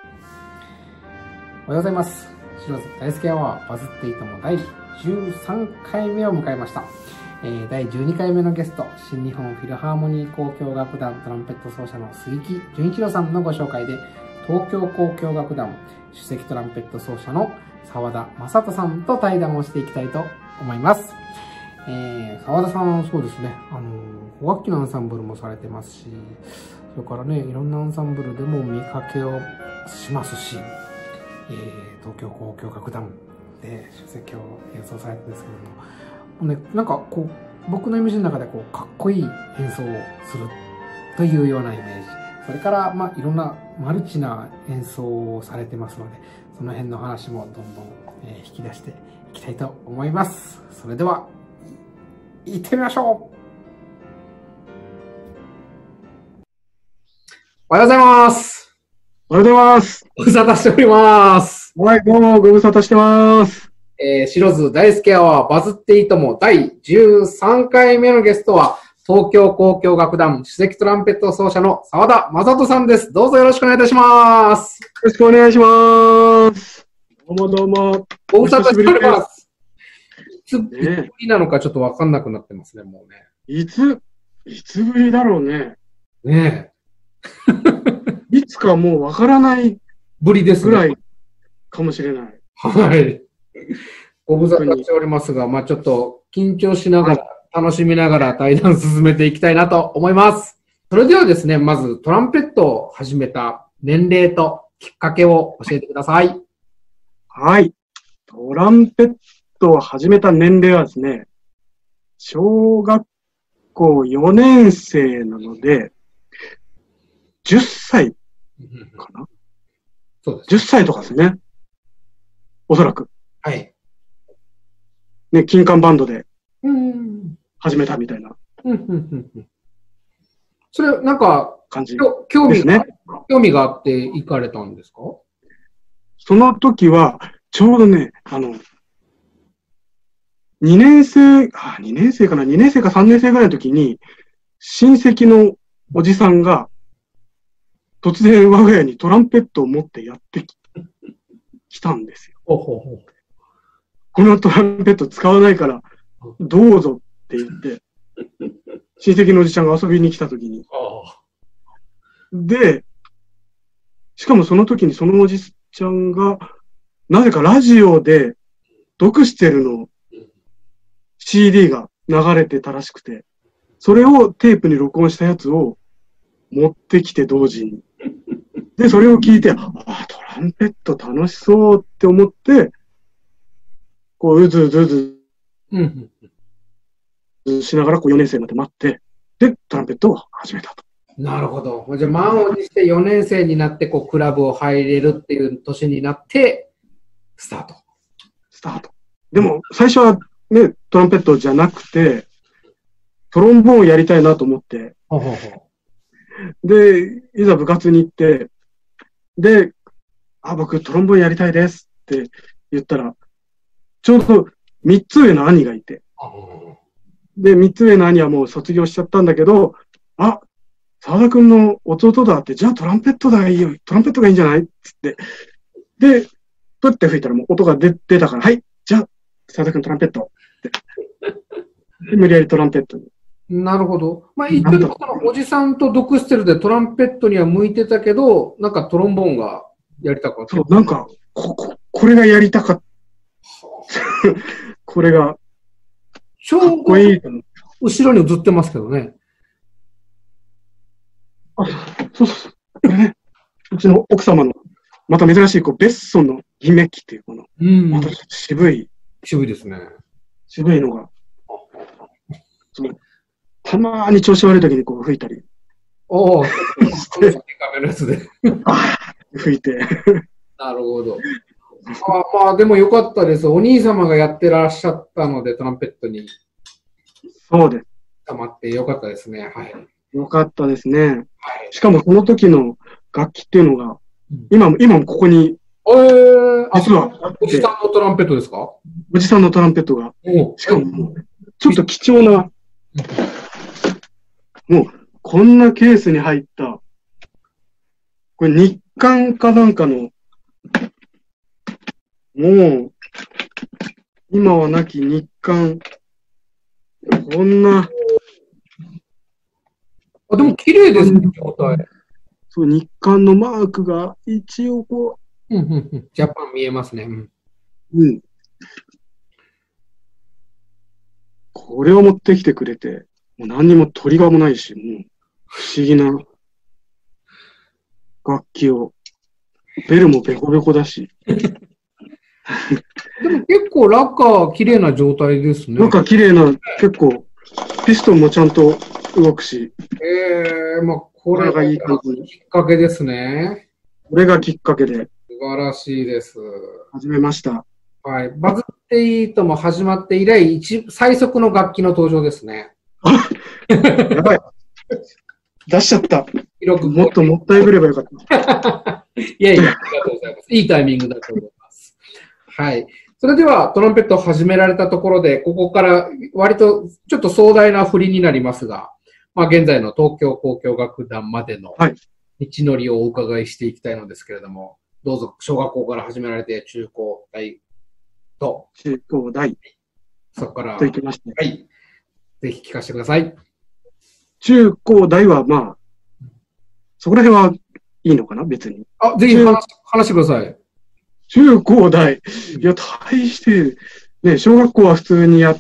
おはようございます。白津大輔アワーバズっていたも第13回目を迎えました。第12回目のゲスト、新日本フィルハーモニー交響楽団トランペット奏者の杉木純一郎さんのご紹介で、東京交響楽団首席トランペット奏者の澤田正人さんと対談をしていきたいと思います。澤田さん、そうですね、古楽器のアンサンブルもされてますし、それからね、いろんなアンサンブルでも見かけをしますし、東京交響楽団で首席を演奏されてるんですけども、ね、なんかこう、僕のイメージの中でこう、かっこいい演奏をするというようなイメージ。それから、まあ、いろんなマルチな演奏をされてますので、その辺の話もどんどん、引き出していきたいと思います。それでは、行ってみましょう。おはようございます。 おはようございます。 ご無沙汰しております。 はい、どうもご無沙汰してます。 白津大輔アワーバズっていいとも第13回目のゲストは、東京交響楽団首席トランペット奏者の澤田正人さんです。どうぞよろしくお願いいたします。 よろしくお願いします。どうもどうも。 ご無沙汰しております。いつぶりなのかちょっとわかんなくなってますね、もうね。 いつぶりだろうね。 ねえ。いつかもうわからないぶりですぐらいかもしれない。 はい。ご無沙汰しておりますが、まあちょっと緊張しながら、楽しみながら対談進めていきたいなと思います。それではですね、まずトランペットを始めた年齢ときっかけを教えてください。 はい。トランペットを始めた年齢はですね、小学校4年生なので、10歳かな、 そうです。 10歳とかですね。おそらく。 はい。 ね、金管バンドで始めたみたいな。 それ、なんか、 感じ興味があって行かれたんですか？ その時は、ちょうどね、2年生か3年生ぐらいの時に、親戚のおじさんが、突然我が家にトランペットを持ってやってきたんですよ。このトランペット使わないから、どうぞって言って、親戚のおじちゃんが遊びに来た時に。で、しかもその時にそのおじちゃんが、なぜかラジオで、ドクシテルの CD が流れてたらしくて、それをテープに録音したやつを持ってきて同時に。で、それを聞いて、トランペット楽しそうって思って、こう、うずうずしながらこう4年生まで待って、で、トランペットを始めたと。 なるほど。じゃあ、満を持して4年生になって、こう、クラブを入れるっていう年になって、スタート。 でも、最初はね、トランペットじゃなくて、トロンボーンをやりたいなと思って、で、いざ部活に行って、で、僕トロンボーンやりたいですって言ったら、ちょうど3つ上の兄がいて、で、3つ上の兄はもう卒業しちゃったんだけど、澤田くんの弟だって、じゃあトランペットがいいよ、トランペットがいいんじゃないっつって、で、プッて吹いたらもう音が出たから、はい、じゃあ、澤田くんトランペットって。で、無理やりトランペットに。 なるほど。まあ、言ってるとこのおじさんとドクステルでトランペットには向いてたけど、なんかトロンボーンがやりたかった。 そう、なんか、これがやりたかった。これが、かっこいい。 後ろに映ってますけどね。 そう。これね、うちの奥様の、また珍しい、ベッソンのギメッキっていう、また渋いですね。 渋いのが、たまーに調子悪い時に吹いたり。吹いて。 なるほど。まあ、でもよかったです。お兄様がやってらっしゃったので、トランペットに。 そうです。 溜まってよかったですね。はい。 よかったですね。しかもその時の楽器っていうのが、今もここに、実はおじさんのトランペットですか？ おじさんのトランペットが。しかも、ちょっと貴重な、もう、こんなケースに入った、これ日韓かなんかの、もう、今はなき日韓、こんな、 あ、でも綺麗ですね、状態。 そう、日韓のマークが一応こジャパン見えますね。 う、これを持ってきてくれて、もう何にもトリガーもないし、もう不思議な楽器を、ベルもベコベコだし。 でも結構ラッカー綺麗な状態ですね。 なんか綺麗な、結構、ピストンもちゃんと動くし。 まあ、これがいいきっかけですね。 これがきっかけで。 素晴らしいです。 始めました。 はい。バズっていいとも始まって以来、最速の楽器の登場ですね。 やばい。出しちゃった。もっともったいぶればよかった。 いやいや、ありがとうございます。いいタイミングだと思います。はい。それでは、トランペットを始められたところで、ここから割とちょっと壮大な振りになりますが、まあ現在の東京交響楽団までの道のりをお伺いしていきたいのですけれども、どうぞ小学校から始められて、中高大と。 中高大。 そこから。 と行きました。 はい。ぜひ聞かせてください。 中高大はまあ、そこら辺はいいのかな別に。 あ、ぜひ話してください。 中高大。いや、大して、ね、小学校は普通にやって、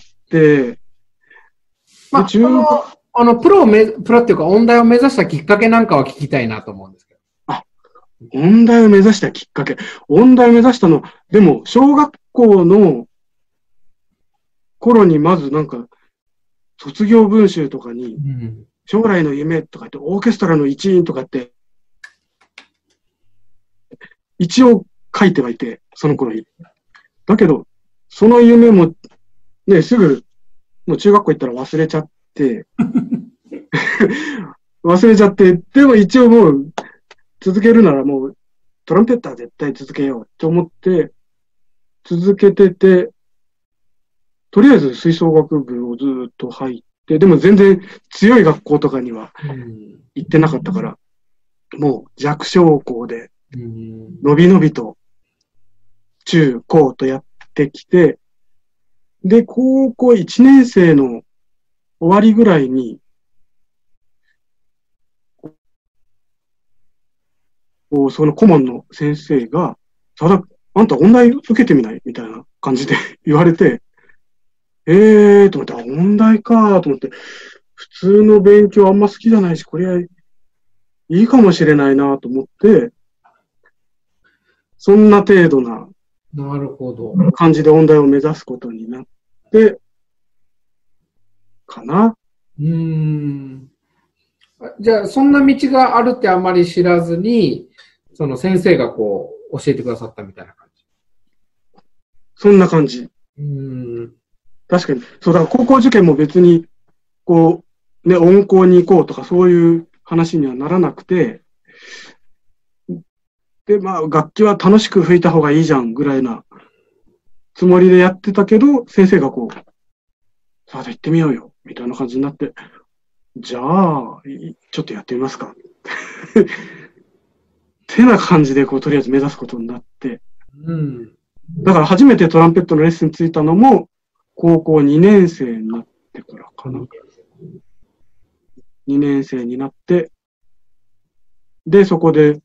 まあ、プロっていうか、音大を目指したきっかけなんかは聞きたいなと思うんですけど。 あ、音大を目指したきっかけ。音大を目指したの、でも、小学校の頃にまずなんか、卒業文集とかに、将来の夢とかって、オーケストラの一員とかって、一応書いてはいて、その頃に。だけど、その夢も、ね、すぐ、もう中学校行ったら忘れちゃって、でも一応もう、続けるならもう、トランペッター絶対続けようと思って、続けてて、とりあえず吹奏楽部をずっと入って、でも全然強い学校とかには行ってなかったから、もう弱小校で、のびのびと中高とやってきて、で、高校1年生の終わりぐらいに、その顧問の先生が、あんた音大受けてみないみたいな感じで言われて、と思って、音大かと思って、普通の勉強あんま好きじゃないし、これはいいかもしれないなと思って、そんな程度な感じで音大を目指すことになって、かな。 じゃあ、そんな道があるってあんまり知らずに、その先生がこう、教えてくださったみたいな感じ。 そんな感じ。確かに。そう、だから高校受験も別に、こう、ね、音校に行こうとかそういう話にはならなくて、で、まあ、楽器は楽しく吹いた方がいいじゃんぐらいなつもりでやってたけど、先生がこう、さあ、行ってみようよ、みたいな感じになって、じゃあ、ちょっとやってみますか。ってな感じで、こう、とりあえず目指すことになって、だから初めてトランペットのレッスンついたのも、高校2年生になってからかな。2年生になって、で、そこで、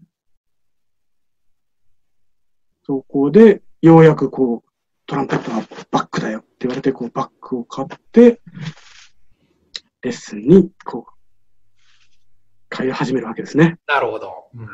ようやくこう、トランペットはバックだよって言われて、こう、バックを買って、レッスンに、こう、通い始めるわけですね。 なるほど。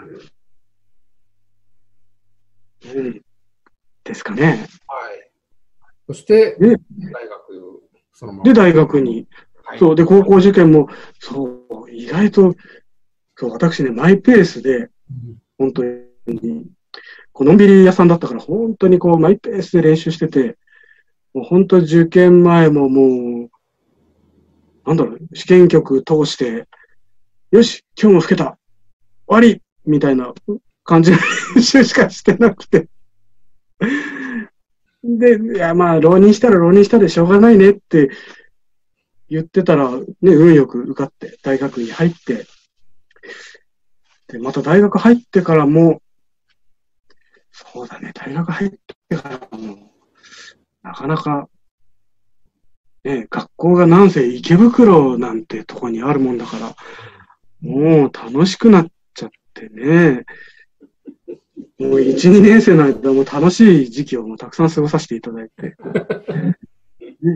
ですかね。 はい。そして、大学、 そのまま。で、大学に。そう、で、高校受験も、そう、意外と、そう、私ね、マイペースで、本当に、こうのんびり屋さんだったから、本当にこう、マイペースで練習してて、もう本当受験前ももう、なんだろう、試験曲通して、よし、今日も吹けた、終わりみたいな感じの練習しかしてなくて。で、いや、まあ、浪人したら浪人したでしょうがないねって言ってたら、ね、運よく受かって、大学に入って、で、また大学入ってからも、 そうだね、大学入ってからも、なかなか、ね、学校がなんせ池袋なんてとこにあるもんだから、もう楽しくなっちゃってね、もう1、2年生の間も楽しい時期をもうたくさん過ごさせていただいて。ね、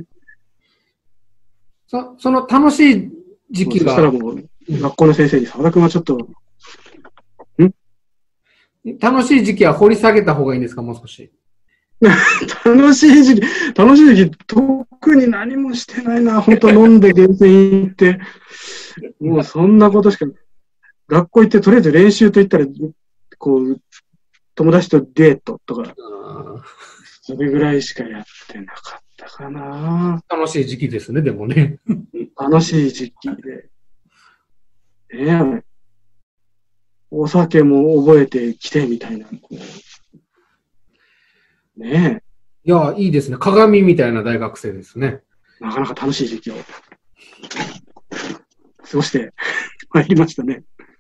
その楽しい時期が。 そしたらもう、学校の先生に沢田君はちょっと、 楽しい時期は掘り下げた方がいいんですか、もう少し。 楽しい時期、特に何もしてないな、本当飲んでゲーセン行って、もうそんなことしか、学校行ってとりあえず練習と言ったら、こう、友達とデートとか、それぐらいしかやってなかったかな。 楽しい時期ですね、でもね。 楽しい時期で。ねえ。お酒も覚えてきてみたいな。ねえ。いや、いいですね。鏡みたいな大学生ですね。 なかなか楽しい時期を過ごしてまいりましたね。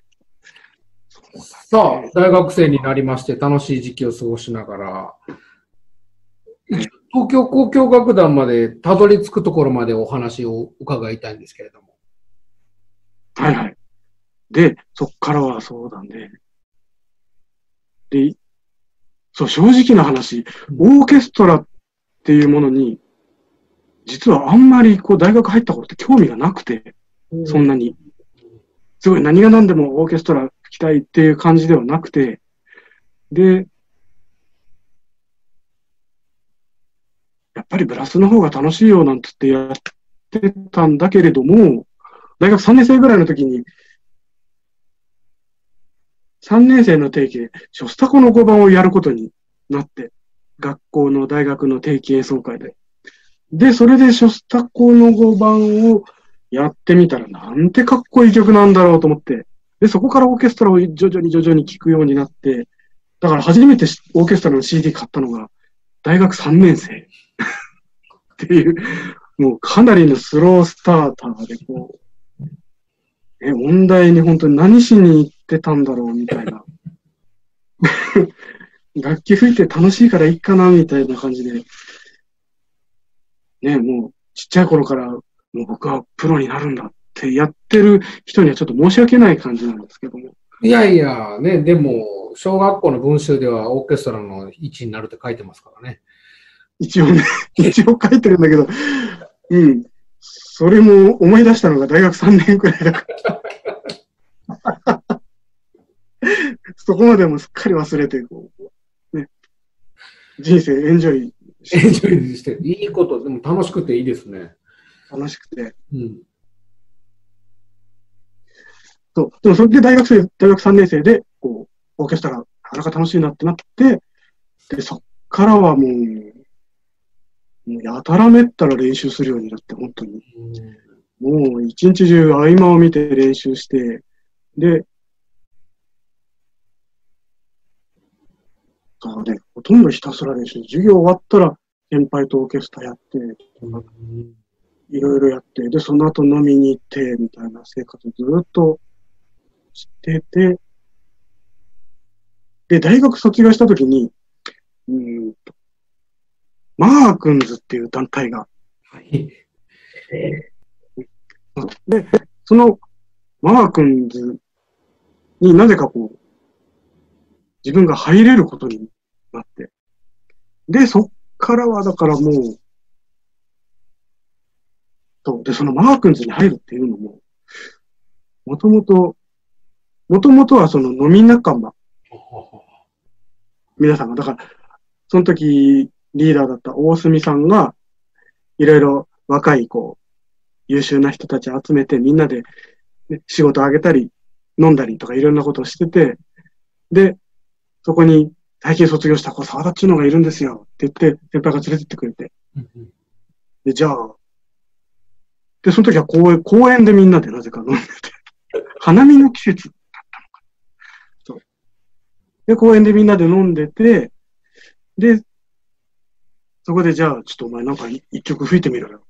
さあ、大学生になりまして楽しい時期を過ごしながら、東京交響楽団までたどり着くところまでお話を伺いたいんですけれども。 はいはい。で、そっからはそうだね。で、そう、正直な話、オーケストラっていうものに、実はあんまりこう大学入った頃って興味がなくて、そんなに。すごい何が何でもオーケストラ吹きたいっていう感じではなくて、で、やっぱりブラスの方が楽しいよなんつってやってたんだけれども、大学3年生ぐらいの時に、3年生の定期でショスタコの5番をやることになって、学校の大学の定期演奏会で。で、それでショスタコの5番をやってみたらなんてかっこいい曲なんだろうと思って、で、そこからオーケストラを徐々に聴くようになって、だから初めてオーケストラの CD 買ったのが大学3年生っていう、もうかなりのスロースターターでこう、音大に本当に何しに行ってたんだろうみたいな。楽器吹いて楽しいからいいかなみたいな感じで、ね、もうちっちゃい頃からもう僕はプロになるんだってやってる人にはちょっと申し訳ない感じなんですけども。 いやいや、ね、でも、小学校の文集ではオーケストラの一員になるって書いてますからね。 一応書いてるんだけど、うん。それも思い出したのが大学3年くらいだから。そこまでもすっかり忘れて、こう、ね、人生エンジョイして。いいこと、でも楽しくていいですね。 楽しくて。 うん。 そう。でもそれで大学3年生で、こう、オーケストラ、なかなか楽しいなってなって、で、そっからはもうやたらめったら練習するようになって、本当に。もう一日中合間を見て練習して、で、そうね、ほとんどひたすら練習。授業終わったら先輩とオーケストラやって、いろいろやって、で、その後飲みに行って、みたいな生活をずっとしてて、で、大学卒業したときに、マークンズっていう団体が、はい、で、そのマークンズになぜかこう、自分が入れることになって、で、そっからはだからもう、で、そのマークンズに入るっていうのも、もともとはその飲み仲間、皆さんが、だから、その時リーダーだった大隅さんが、いろいろ若いこう、優秀な人たち集めてみんなで、ね、仕事あげたり、飲んだりとかいろんなことをしてて、で、そこに最近卒業した沢田っちゅうのがいるんですよって言って、先輩が連れてってくれて。で、じゃあ、で、その時は公園でみんなでなぜか飲んでて、花見の季節だったのか。そう。で、公園でみんなで飲んでて、で、そこでじゃあ、ちょっとお前なんか一曲吹いてみろよ。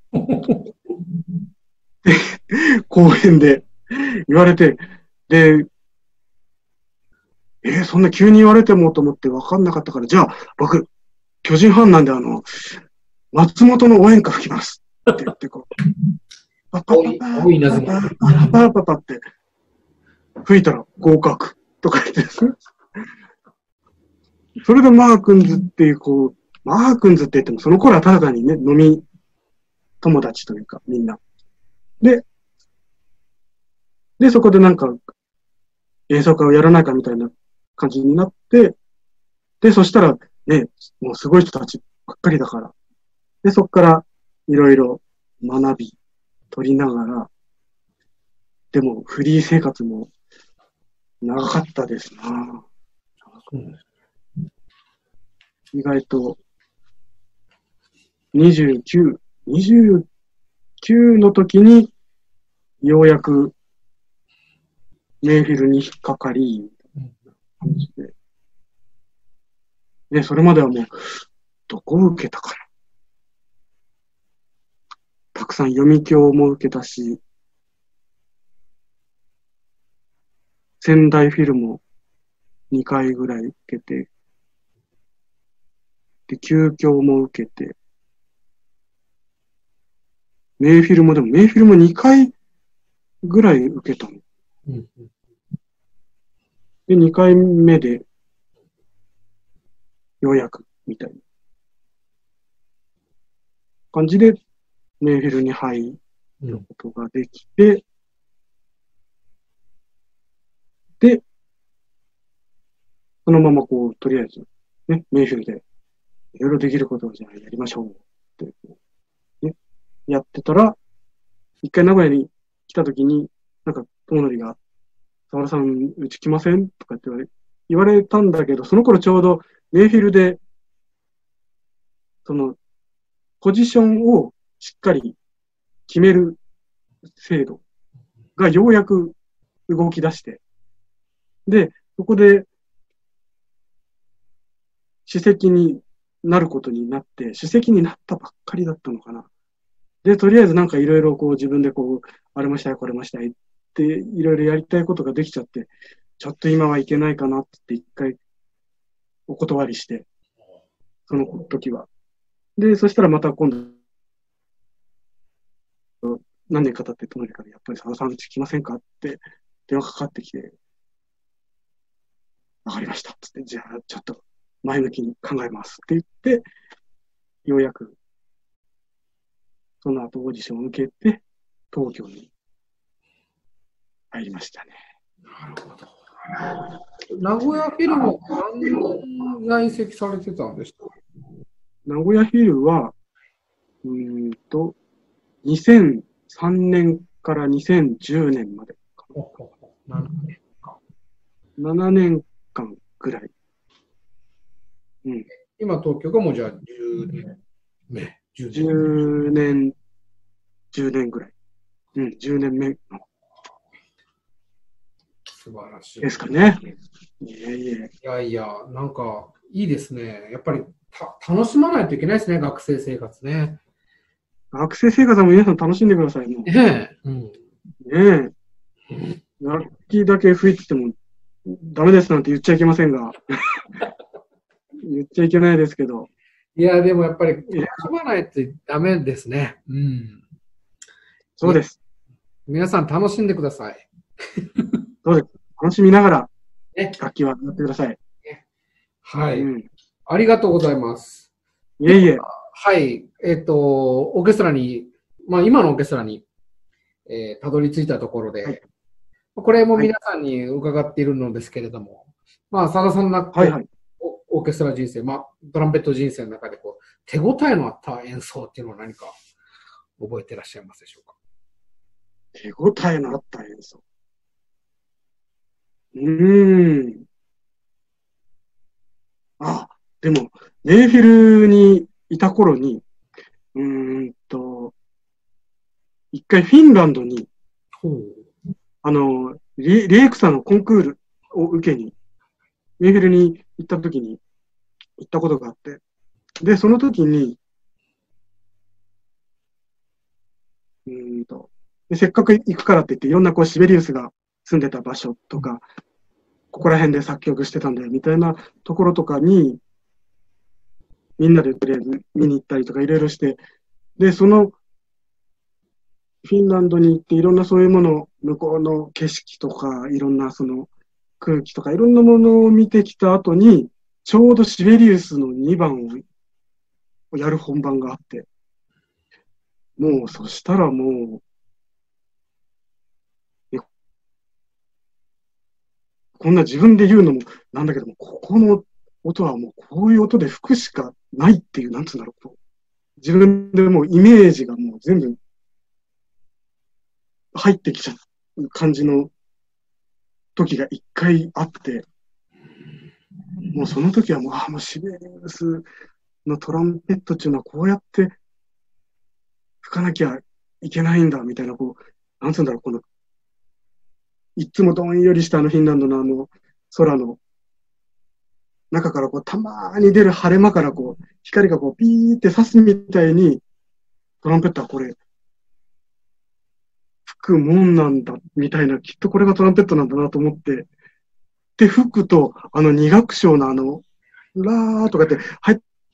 で、公園で言われて、で、 そんな急に言われてもと思って分かんなかったから、じゃあ、僕、巨人ファンなんで、松本の応援歌吹きますって言って、こう、パパパパ多いなずも。 パパパパって吹いたら合格とか言って、それでマー君ズっていう、こう、マー君ズって言っても、その頃はただ単にね、飲み友達というか、みんな。で、そこでなんか、演奏会をやらないかみたいな感じになって、で、そしたら、ね、もうすごい人たちばっかりだから。で、そこからいろいろ学び、取りながら、でもフリー生活も長かったですな。意外と29の時にようやくメイフィルに引っかかり、感じで。で、それまではもう、どこを受けたかな。たくさん読み教も受けたし、仙台フィルも2回ぐらい受けて、で、旧教も受けて、メイフィルも2回ぐらい受けたの。で、2回目で、ようやく、みたいな感じで、メイフィルに入ることができて、で、そのままこう、とりあえず、ね、メイフィルで、いろいろできることをじゃあやりましょうって、ね、やってたら、一回名古屋に来た時に、なんか、友則が、沢田さん、うち来ませんとかって言われたんだけど、その頃ちょうど、メイフィルで、その、ポジションをしっかり決める制度がようやく動き出して、で、そこで、主席になることになって、主席になったばっかりだったのかな。で、とりあえずなんかいろいろこう自分でこう、あれもしたい、これもしたいっていろいろやりたいことができちゃって、ちょっと今はいけないかなって一回お断りして、その時は。で、そしたらまた今度、何年か経って隣からやっぱり沢田さんうち来ませんかって電話かかってきて、わかりましたっつって、じゃあちょっと前向きに考えますって言って、ようやくその後オーディションを受けて、東京に入りましたね。 なるほど。名古屋フィルも何年在籍されてたんですか？ 名古屋フィルは、2003年から2010年までかな。7年間ぐらい。うん、 今、東京がもうじゃあ10年目。 10年ぐらい。うん、10年目の。 素晴らしい。 ですかね。 いやいや、なんかいいですね。やっぱり楽しまないといけないですね、学生生活ね。 学生生活は皆さん楽しんでください。もうねえ。楽器だけ吹いててもダメですなんて言っちゃいけませんが。言っちゃいけないですけど。 いや、でもやっぱり楽しまないとダメですね。うん。 そうです。 皆さん楽しんでください。 そうです。楽しみながら楽器はやってください。 はい、ありがとうございます。 いえいえ。 はい。オーケストラに、今のオーケストラに、たどり着いたところで、はい、これも皆さんに伺っているのですけれども、佐田さんの、オーケストラ人生、トランペット人生の中で手応えのあった演奏っていうのは何か覚えてらっしゃいますでしょうか？ 手応えのあった演奏。でも、メイフィルにいた頃に、一回フィンランドに、リエクサのコンクールを受けに、メイフィルに行った時に行ったことがあって、で、その時に、でせっかく行くからって言って、いろんなシベリウスが住んでた場所とか、 ここら辺で作曲してたんだよみたいなところとかに、みんなでとりあえず見に行ったりとかいろいろして、で、そのフィンランドに行っていろんなそういうもの、向こうの景色とか、いろんなその空気とかいろんなものを見てきた後に、ちょうどシベリウスの2番をやる本番があって、もうそしたらもう、こんな自分で言うのもなんだけども、ここの音はもうこういう音で吹くしかないっていう、なんつうんだろう。自分でもうイメージがもう全部入ってきちゃう感じの時が一回あって、もうその時はもう、もうシベリウスのトランペットっていうのはこうやって吹かなきゃいけないんだみたいな、こう、なんつうんだろう、この、いつもどんよりしたフィンランドの空の中からこう、たまーに出る晴れ間からこう、光がこう、ピーって差すみたいに、トランペットはこれ、吹くもんなんだ、みたいな、きっとこれがトランペットなんだなと思って、で、吹くと、二楽章のラーとかって入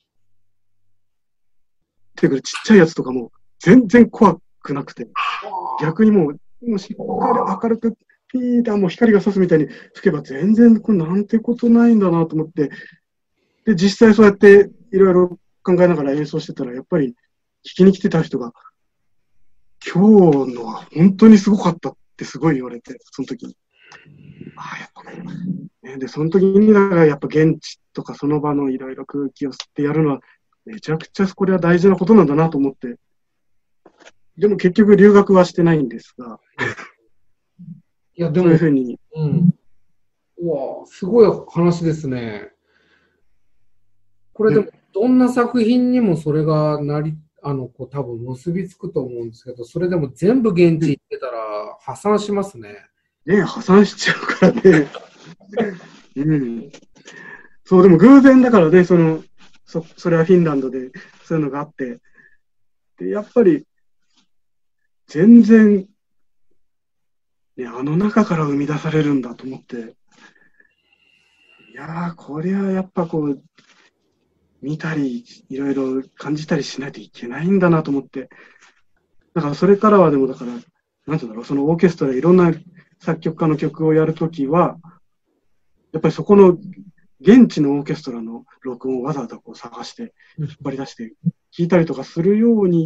ってくるちっちゃいやつとかも、全然怖くなくて、逆にもうしっかり明るく、ピーってもう光が差すみたいに吹けば全然これなんてことないんだなと思って、で、実際そうやっていろいろ考えながら演奏してたら、やっぱり聞きに来てた人が、今日のは本当にすごかったってすごい言われて、その時に。やっぱね。で、その時に、だからやっぱ現地とかその場のいろいろ空気を吸ってやるのは、めちゃくちゃこれは大事なことなんだなと思って。でも結局留学はしてないんですが。 いや、でも、 そういうふうに。 うん。うわ、すごい話ですね。これでも、どんな作品にもそれがこう多分結びつくと思うんですけど、それでも全部現地行ってたら破産しますね。 ね、破産しちゃうからね。うん。そう、でも偶然だからね、それはフィンランドでそういうのがあって、で、やっぱり、全然、ね、中から生み出されるんだと思って、いやー、これはやっぱこう、見たり、いろいろ感じたりしないといけないんだなと思って、だからそれからはでもだから、なんていうんだろう、そのオーケストラいろんな作曲家の曲をやるときは、やっぱりそこの現地のオーケストラの録音をわざわざこう探して、引っ張り出して聴いたりとかするように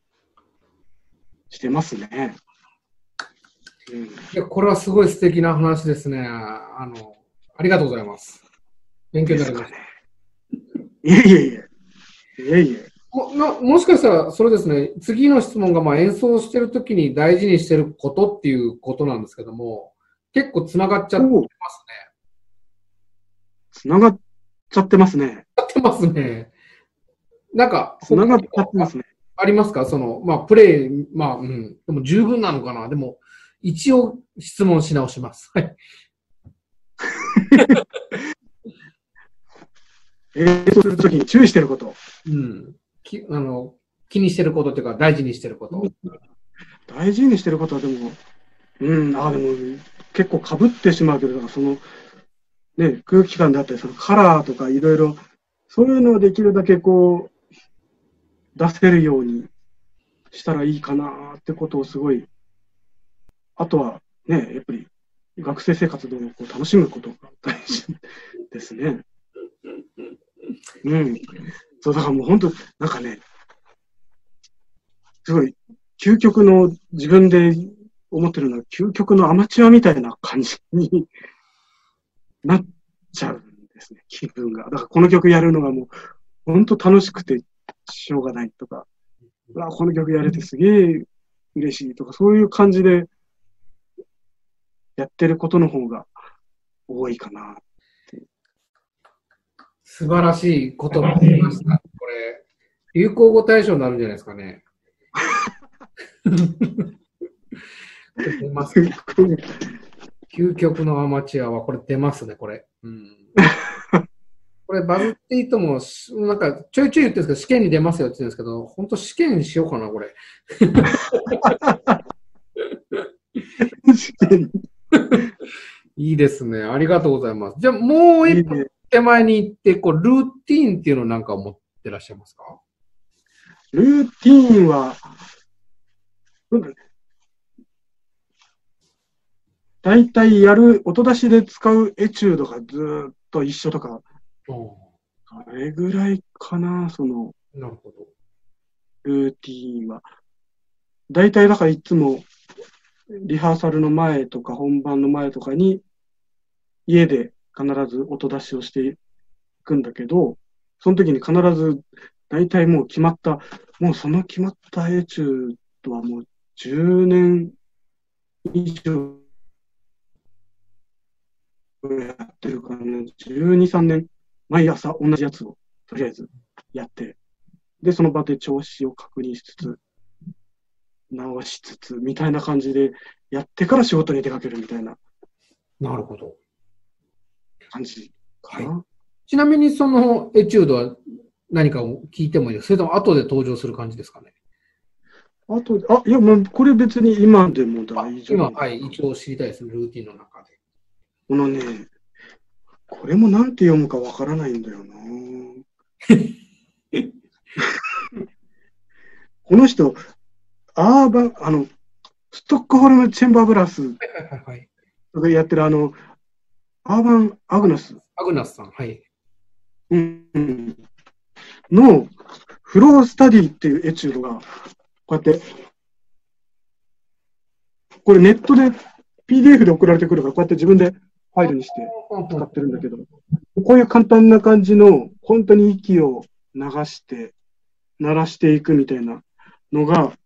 してますね。 うん、いや、これはすごい素敵な話ですね。ありがとうございます。勉強になりました。 いえいえいえ。いえいえ。 もしかしたら、それですね、次の質問が演奏してるときに大事にしてることっていうことなんですけども、結構つながっちゃってますね。 つながっちゃってますね。 つながってますね。なんか、 つながっちゃってますね。 ありますか？プレイ、でも十分なのかな。でも、一応質問し直します。はい。 演奏するときに注意してること。 うん。気にしてることっていうか、大事にしてること。 大事にしてることはでも、でも結構被ってしまうけど、ね、空気感であったり、そのカラーとかいろいろ、そういうのをできるだけこう、出せるようにしたらいいかなってことをすごい、あとはね、やっぱり学生生活でもこう楽しむことが大事ですね。うん。そう、だからもう本当、なんかね、すごい、究極の、自分で思ってるのは、究極のアマチュアみたいな感じになっちゃうんですね、気分が。だからこの曲やるのがもう、本当楽しくてしょうがないとか、この曲やれてすげえ嬉しいとか、そういう感じでやってることの方が多いかな。 素晴らしい言葉が出ました。これ、流行語大賞になるんじゃないですかね。出ますね。究極のアマチュアはこれ出ますね、これ。これバズっていいとも、なんかちょいちょい言ってるんですけど、試験に出ますよって言うんですけど、本当試験にしようかな、これ。試験いいいですね。ありがとうございます。じゃあ、もう一歩手前に行って、こう、ルーティーンっていうのをなんか持ってらっしゃいますか？ ルーティーンは、だいたい音出しで使うエチュードがずーっと一緒とか、それぐらいかな、 なるほど。 ルーティーンは。だいたいだからいつも、リハーサルの前とか本番の前とかに、家で必ず音出しをしていくんだけど、その時に必ず、だいたいもうその決まったエチュードはもう10年以上やってるからね、12、3年、毎朝同じやつをとりあえずやって、で、その場で調子を確認しつつ、直しつつ、みたいな感じでやってから仕事に出かけるみたいな。 なるほど。 感じかな。 はい。ちなみにそのエチュードは何かを聞いてもいいですか？それとも後で登場する感じですかね？ いや、もうこれ別に今でも大丈夫。 今、はい、一応知りたいですね、ルーティンの中で。 これもなんて読むかわからないんだよな。この人、ストックホルムチェンバーブラスがやってるアーバン・アグナス。 アグナスさん、はい。 のフロースタディっていうエチュードが、こうやって、これネットで PDF で送られてくるから、こうやって自分でファイルにして使ってるんだけど、こういう簡単な感じの、本当に息を流して、鳴らしていくみたいなのが、こ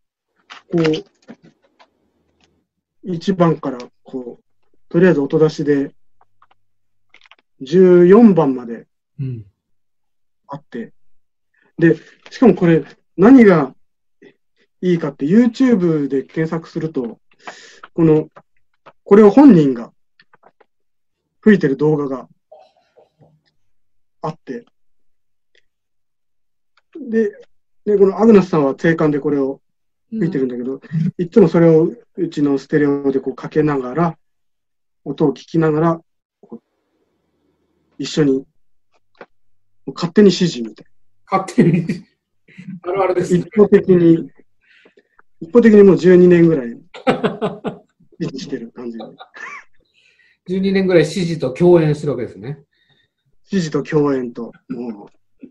う、1番から、こう、とりあえず音出しで、14番まであって、で、しかもこれ、何がいいかって、YouTube で検索すると、これを本人が吹いてる動画があって、で、このアグナスさんは静観でこれを吹いてるんだけど、いつもそれをうちのステレオでこうかけながら、音を聞きながら、一緒に、勝手に指示みたいな。勝手に。あるあるですね。 一方的にもう12年ぐらい指示してる感じで。 12年ぐらい指示と共演してるわけですね。 指示と共演と、もう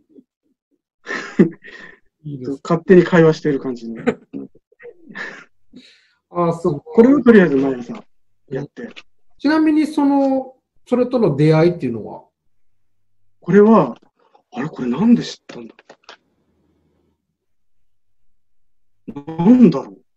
いいです勝手に会話してる感じに。これをとりあえず毎朝やって。 ちなみにそれとの出会いっていうのは？ これは、これなんで知ったんだなんだろう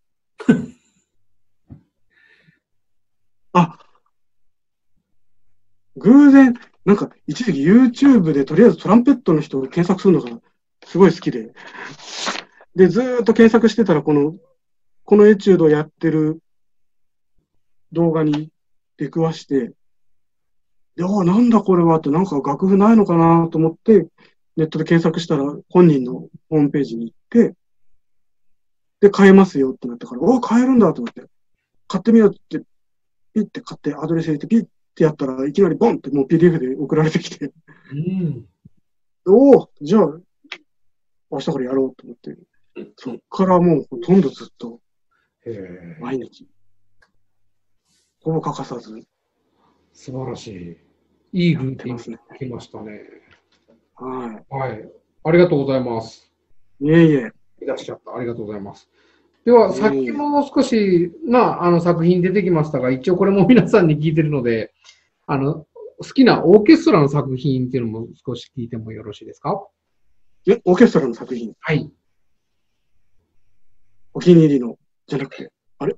偶然、なんか一時期 YouTube でとりあえずトランペットの人を検索するのがすごい好きで、で、ずーっと検索してたらこのエチュードをやってる動画に出くわして、で、なんだこれはって、なんか楽譜ないのかなと思って、ネットで検索したら本人のホームページに行って、で、買えますよってなったから、買えるんだと思って、買ってみようって、ピッて買って、アドレス入れて、ピッてやったらいきなりボンってもう PDF で送られてきて、じゃあ、明日からやろうと思って、そっからもうほとんどずっと、毎日、ほぼ欠かさず。 素晴らしい。いいルーティンが来ましたね。 はい。 はい。ありがとうございます。 いえいえ。 いらっしゃった。ありがとうございます。では、さっきも少し、作品出てきましたが、一応これも皆さんに聞いてるので、好きなオーケストラの作品っていうのも少し聞いてもよろしいですか？ オーケストラの作品。 はい。 お気に入りの、じゃなくて、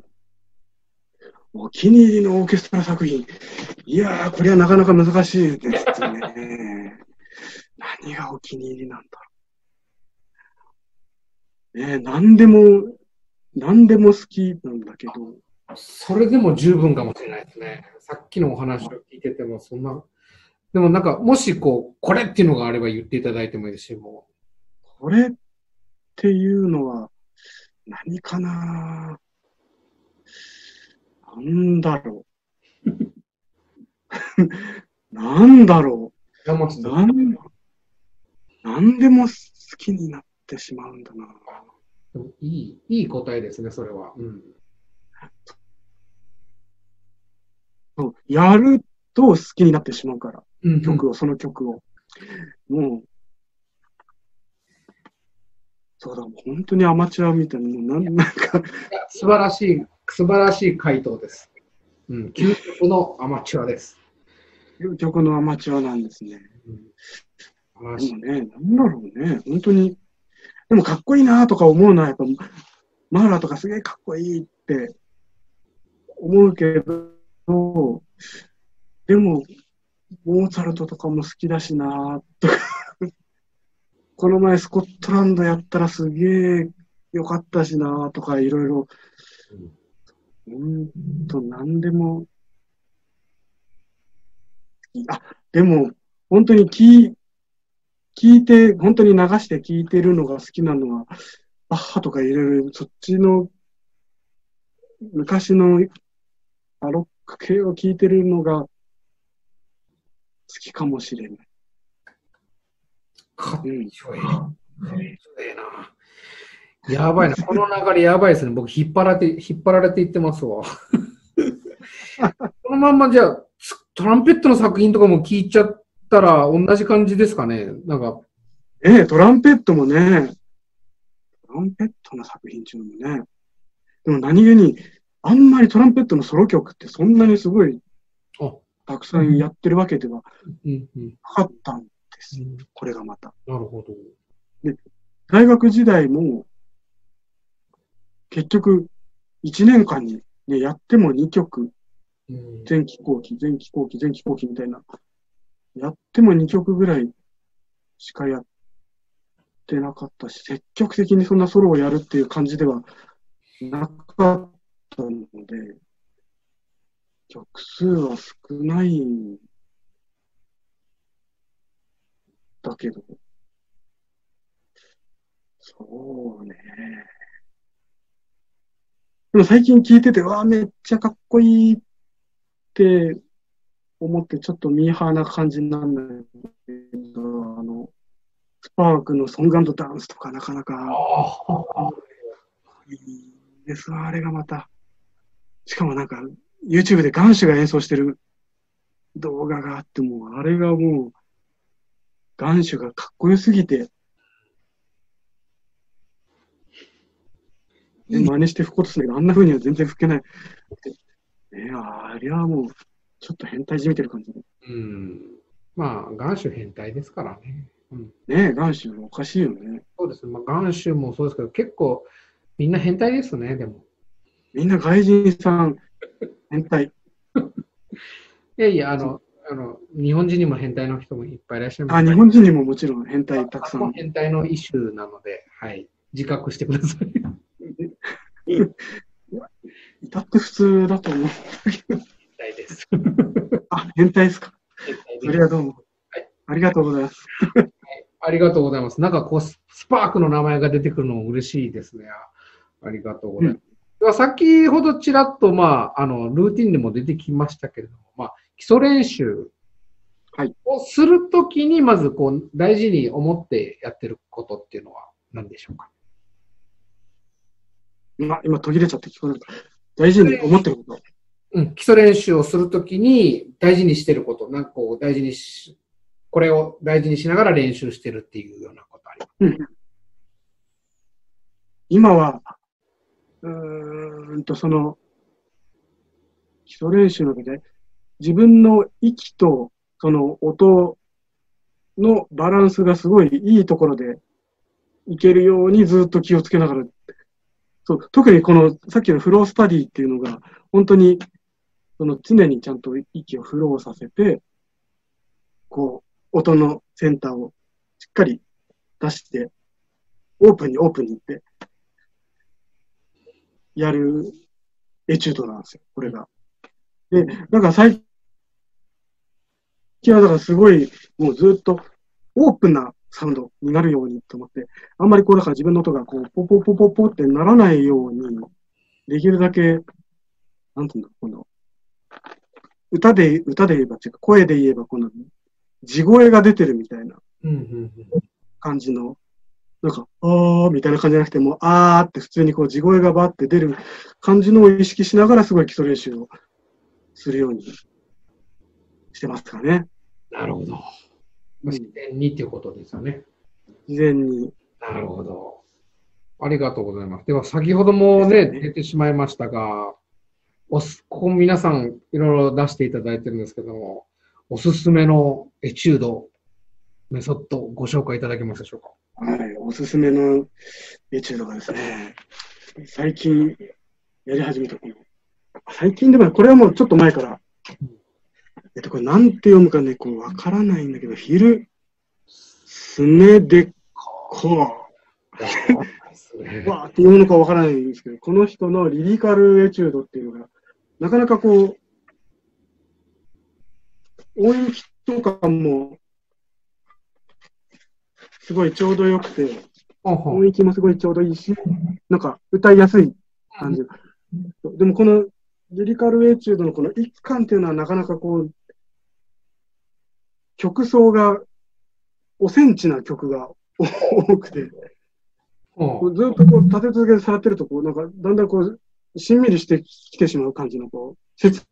お気に入りのオーケストラ作品。いやー、これはなかなか難しいですね。何がお気に入りなんだろう。何でも好きなんだけど。 それでも十分かもしれないですね。さっきのお話を聞いてても、そんな。でもなんか、もしこれっていうのがあれば言っていただいてもいいですし、もう。これっていうのは、何かななんだろう。 なんだろ山う。なんでも好きになってしまうんだな。 でもいい答えですね、それは。うん。 そうやると好きになってしまうから、 うんうん、 その曲を。もう、そうだ、本当にアマチュアみたいな、もうなんか素晴らしい回答です。うん、究極のアマチュアです。 究極のアマチュアなんですね。 うん、素晴らしい。 でもね、なんだろうね、本当に、でもかっこいいなとか思うのは、やっぱ、マーラとかすげえかっこいいって思うけど、でも、モーツァルトとかも好きだしなとか、この前スコットランドやったらすげえ良かったしなとか、いろいろ、なんでも、あ、でも、本当に聞いて、本当に流して聞いてるのが好きなのは、バッハとかいろいろ、そっちの昔のバロック系を聞いてるのが好きかもしれない。 かっうん。 ちょいい。かっちょいいな。やばいな。この流れやばいですね。僕引っ張られていってますわ。このまんまじゃあ、トランペットの作品とかも聞いちゃったら同じ感じですかね。なんか。 トランペットもね、トランペットの作品中もね、でも何気に、あんまりトランペットのソロ曲ってそんなにすごいたくさんやってるわけではなかったんです。これがまた。 なるほど。 で、大学時代も結局1年間に、ね、やっても2曲、前期後期みたいな、やっても2曲ぐらいしかやってなかったし、積極的にそんなソロをやるっていう感じではなかったので、曲数は少ないんだけど、そうね。でも最近聞いてて、わあ、めっちゃかっこいいって思って、ちょっとミーハーな感じなんだけど、スパークのソング&ダンスとかなかなかいいですわ、あれがまた。しかもなんか、YouTube でガンシュが演奏してる動画があって、もう、あれがもう、ガンシュがかっこよすぎて、真似して吹こうとするんだけど、あんな風には全然吹けない。あれはもう、ちょっと変態じみてる感じで。 まあ、ガンシュ変態ですからね。 ガンシュおかしいよね。 そうですね。まあ、ガンシュもそうですけど、結構みんな変態ですね、でも。 みんな外人さん、変態。 いやいや、日本人にも変態の人もいっぱいいらっしゃいます。 日本人にももちろん変態たくさん。 変態の一種なので、はい。自覚してください。 至って普通だと思う。 変態です。 変態ですか。それはどうも。はい、ありがとうございます。 ありがとうございます。なんかこう、スパークの名前が出てくるのも嬉しいですね。ありがとうございます。先ほどちらっと、ルーティンでも出てきましたけれども、基礎練習をするときに、まずこう、大事に思ってやってることっていうのは何でしょうか。 今途切れちゃって聞こえる。大事に思ってること。 基礎練習をするときに大事にしてること、なんかこうこれを大事にしながら練習してるっていうようなことあります。 今は、その、基礎練習の中で、自分の息とその音のバランスがすごいいいところでいけるようにずっと気をつけながら、特にこのさっきのフロースタディっていうのが、本当にその常にちゃんと息をフローさせて、こう、音のセンターをしっかり出して、オープンにいって、やるエチュードなんですよ、これが。で、なんか最近はだからすごい、もうずっとオープンなサウンドになるようにと思って、あんまりこう、だから自分の音がこう、ポポポポポってならないように、できるだけ、なんていうんだ、この、 歌で言えば、声で言えば、この地声が出てるみたいな感じの、なんか、あーみたいな感じじゃなくて、もう、あーって普通にこう地声がバーって出る感じのを意識しながら、すごい基礎練習をするようにしてますかね。 なるほど。自然にっていうことですよね。 自然に。 なるほど。ありがとうございます。では、先ほどもね、出てしまいましたが、ここ皆さんいろいろ出していただいてるんですけども、おすすめのエチュード、メソッドご紹介いただけますでしょうか。 はい、おすすめのエチュードがですね、最近やり始めたこの、最近でもこれはもうちょっと前から、これなんて読むかね、こうわからないんだけど、すねでこわーって読むのかわからないんですけど、この人のリリカルエチュードっていうのが、なかなかこう、音域とかも、すごいちょうどよくて、音域もすごいちょうどいいし、なんか歌いやすい感じ。でもこのリリカルエチュードのこの一巻っていうのはなかなかこう、曲奏が、おセンチな曲が多くて、ずっとこう立て続けてされてると、こう、なんかだんだんこう、しんみりしてきてしまう感じの、こう、切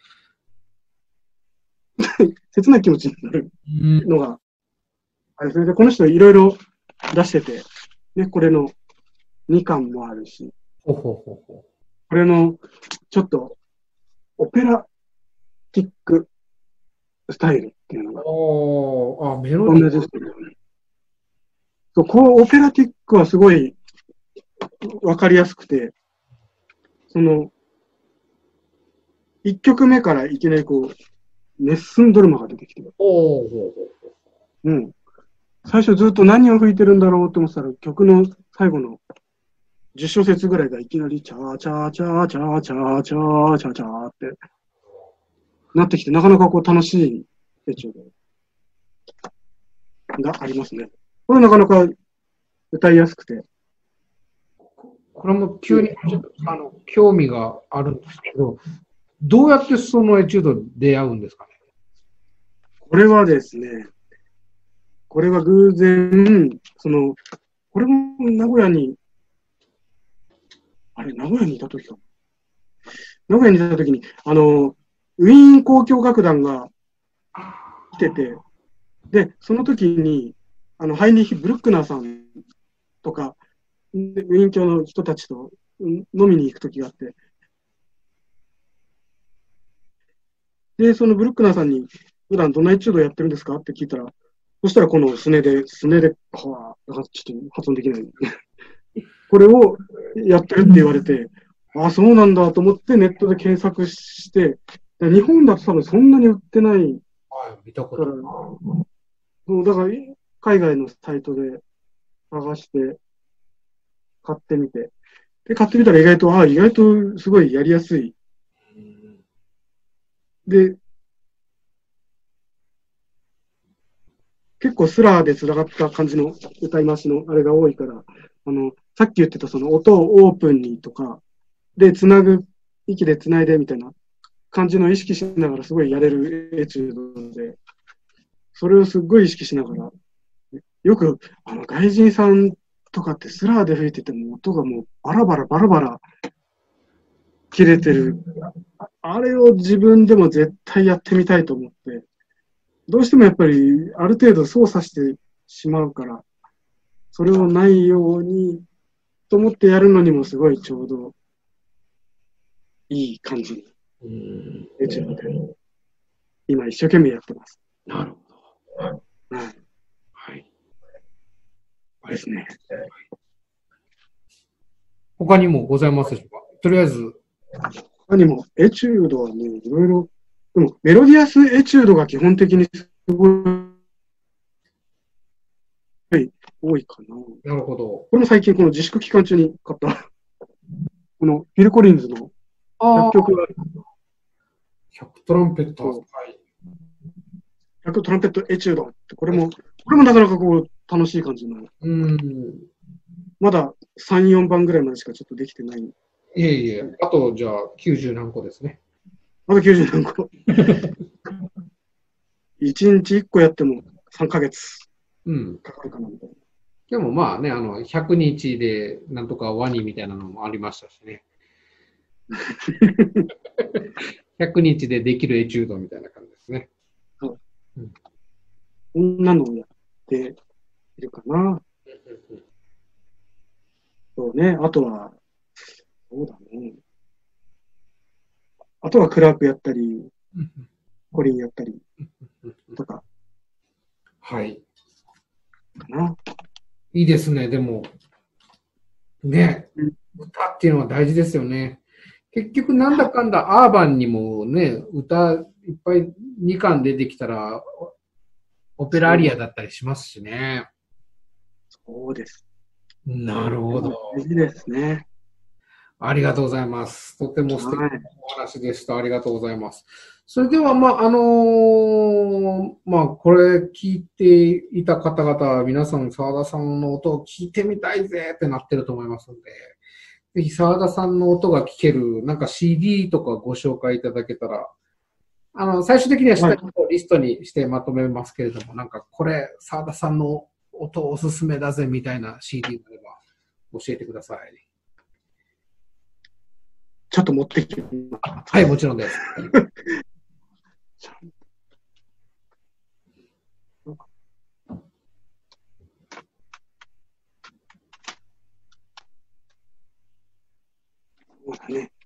ない気持ちになるのが、それでこの人いろいろ出してて、ね、これの2巻もあるし、これのちょっとオペラティックスタイルっていうのが、 メロディーですけどね。こう、オペラティックはすごいわかりやすくて、その、1曲目からいきなりこう、レッスンドルマが出てきてる。うん。最初ずっと何を吹いてるんだろうって思ってたら、曲の最後の10小節ぐらいがいきなりチャーチャーチャーチャーチャーチャーチャーチャーってなってきて、なかなかこう楽しいエチュードがありますね。これなかなか歌いやすくて。 これも急にちょっと興味があるんですけど、どうやってそのエチュードに出会うんですかね。 これはですね、これは偶然、これも名古屋にいた時か。名古屋にいた時に、ウィーン交響楽団が来てて、で、その時に、ハイニヒ・ブルックナーさんとか、ウィーン教の人たちと飲みに行く時があって、で、そのブルックナーさんに、普段どんなエチュードやってるんですかって聞いたら、そしたらこのすねで、ちょっと発音できない。これをやってるって言われて、あ、そうなんだと思ってネットで検索して、日本だと多分そんなに売ってないから、だから海外のサイトで探して買ってみて、で、買ってみたら意外とすごいやりやすい。で、結構スラーで繋がった感じの歌い回しのあれが多いから、さっき言ってたその音をオープンにとか、で、息で繋いでみたいな感じの意識しながらすごいやれるエチュードで、それをすっごい意識しながら、よく、外人さんとかってスラーで吹いてても音がもうバラバラ切れてる。あれを自分でも絶対やってみたいと思って、どうしてもやっぱりある程度操作してしまうから、それをないようにと思ってやるのにもすごいちょうどいい感じにエチュードで今一生懸命やってます。 なるほど。 はい。ですね。 他にもございますでしょうか。とりあえず。 他にもエチュードはね、いろいろ、でもメロディアスエチュードが基本的にすごい多いかな。 なるほど。 これも最近この自粛期間中に買ったこのフィル・コリンズの100曲が 100トランペット。 100トランペットエチュードって、これもなかなかこう楽しい感じの。まだ3、4番ぐらいまでしかちょっとできてない。 いえいえ、あとじゃあ90何個ですね。 まだ90何個。1日1個やっても3ヶ月かかるかなみたいな。 でもまあね、100日でなんとかワニみたいなのもありましたしね。100日でできるエチュードみたいな感じですね。 そう。こんなのをやっているかな。そうね。あとは、そうだね。あとはクラークやったり、コリンやったりとか。 はい。 かな。 いいですね、でも。ね、歌っていうのは大事ですよね。結局なんだかんだアーバンにもね、歌いっぱい2巻出てきたら、オペラアリアだったりしますしね。 そうです。 なるほど。 大事ですね。 ありがとうございます。とても素敵なお話でした。ありがとうございます。それでは、これ聞いていた方々は皆さん澤田さんの音を聞いてみたいぜってなってると思いますので、ぜひ澤田さんの音が聞けるなんか CD とかご紹介いただけたら、最終的には下にリストにしてまとめますけれども、なんかこれ澤田さんの音おすすめだぜみたいな CD があれば教えてください。 ちょっと持ってきて。 はい、もちろんです。 そうだね。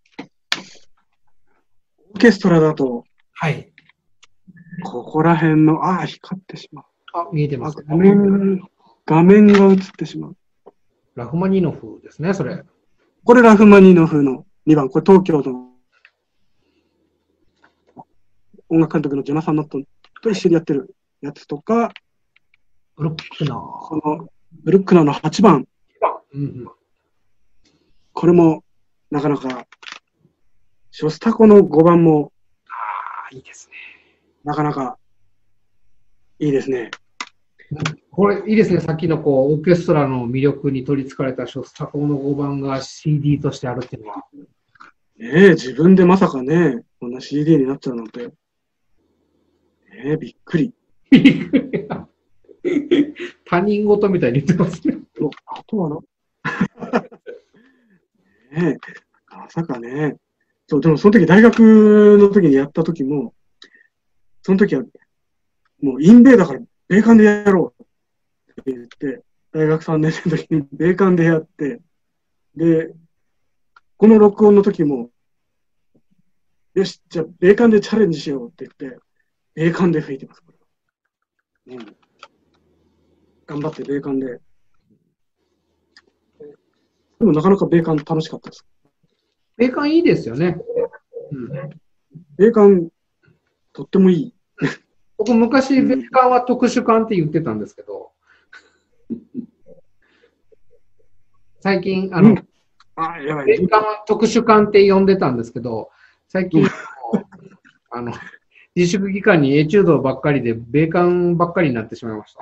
オーケストラだと、 はい。 ここら辺の、光ってしまう。 見えてます。 画面が映ってしまう。 ラフマニノフですね、それ。 これラフマニノフの2番。これ東京の音楽監督のジョナサン・ノットンと一緒にやってるやつとか、 ブルックナー。 このブルックナーの8番。これもなかなか、ショスタコの5番も、 いいですね。 なかなかいいですね。 これいいですね。さっきのオーケストラの魅力に取り憑かれたショスタコの5番が CD としてあるっていうのは。 自分でまさかね、こんな CD になっちゃうなんて。びっくり。 他人事みたいに言ってますね。 あとはまさかね。そう、でもその時大学の時にやった時も、その時はもうインベーダーから米艦でやろうって言って、大学3年生の時に米艦でやって、で、この録音の時も、よし、じゃあ米艦でチャレンジしようって言って、米艦で吹いてます、これ。頑張って米艦で。でもなかなか米艦楽しかったです。 米艦いいですよね。 米艦、とってもいい。 僕昔、米艦は特殊艦って言ってたんですけど、最近、米艦は特殊艦って呼んでたんですけど、最近、自粛期間にエチュードばっかりで、米艦ばっかりになってしまいました。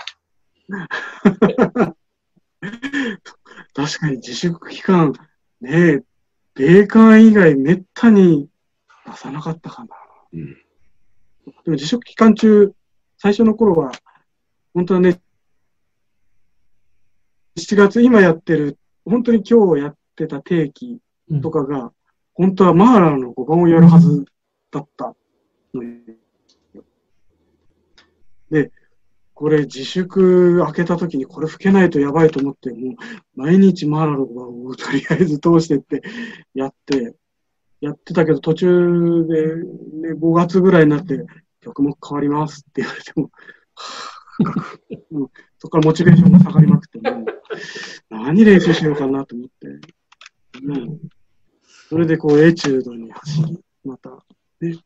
確かに自粛期間、ね、米艦以外めったに出さなかったかな。でも自粛期間中、最初の頃は、本当はね、7月、今やってる、本当に今日やってた定期とかが、本当はマーラーの5番をやるはずだったので、これ自粛開けた時にこれ吹けないとやばいと思って、もう毎日マーラーの5番をとりあえず通してってやってたけど途中で、ね、5月ぐらいになって曲も変わりますって言われても、そこからモチベーションが下がりまくって、何練習しようかなと思って、それでエチュードに走り、また、ね。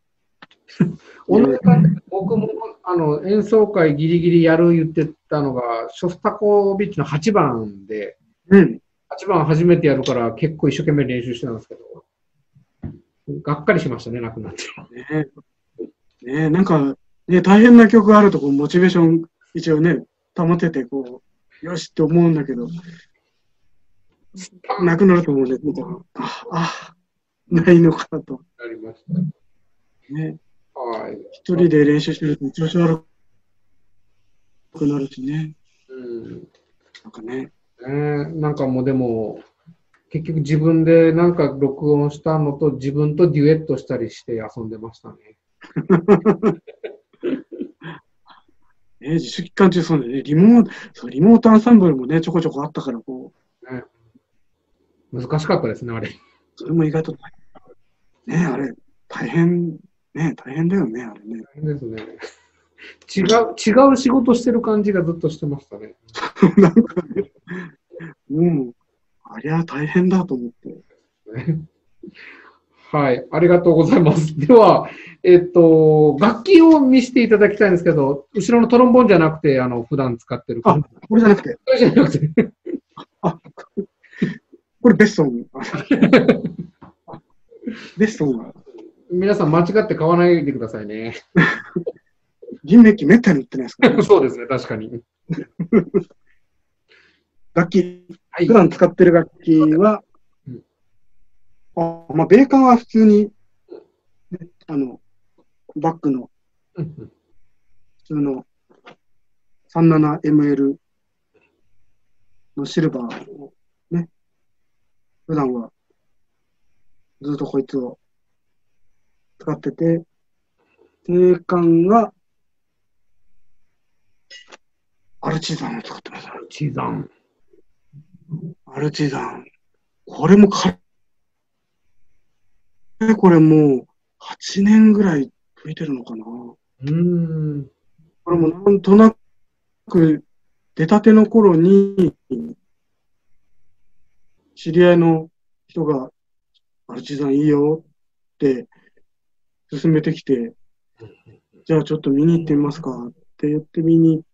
僕も演奏会ギリギリやる言ってたのが、ショスタコービッチの8番で、8番初めてやるから結構一生懸命練習してたんですけど、がっかりしましたね、なくなって。 なんか、大変な曲があるとモチベーション一応ね、保ててよしって思うんだけど、なくなると思うんで、見たら、ないのかなと。 なりました。 ね。 はい。 一人で練習してると調子悪くなるしね。 うん。 なんかね。 なんかもうでも、結局自分でなんか録音したのと自分とデュエットしたりして遊んでましたね。 自主期間中そうだね。リモートアンサンブルもね、ちょこちょこあったから、 ね、難しかったですね、あれ。 それも意外とね、あれ、大変だよね、あれね。 大変ですね。違う仕事してる感じがずっとしてましたね。 なんかね、もう、ありゃ大変だと思って。 はい、ありがとうございます。では、楽器を見せていただきたいんですけど、後ろのトロンボーンじゃなくて、普段使ってる感じ。 これじゃなくて。 これじゃなくて。 これベストン。ベストンは。 皆さん間違って買わないでくださいね。 銀メッキめったに売ってないですから、 ね。そうですね、確かに。 楽器、 はい、 普段使ってる楽器は、ベーカーは普通に、バックの、普通の 37ML のシルバーをね、普段はずっとこいつを使ってて、定管はアルチザンを使ってます。 アルチザン。 アルチザン。これもこれもう8年ぐらい吹いてるのかな。これもなんとなく出たての頃に知り合いの人がアルチザンいいよって勧めてきて、じゃあちょっと見に行ってみますかって言って見に行って、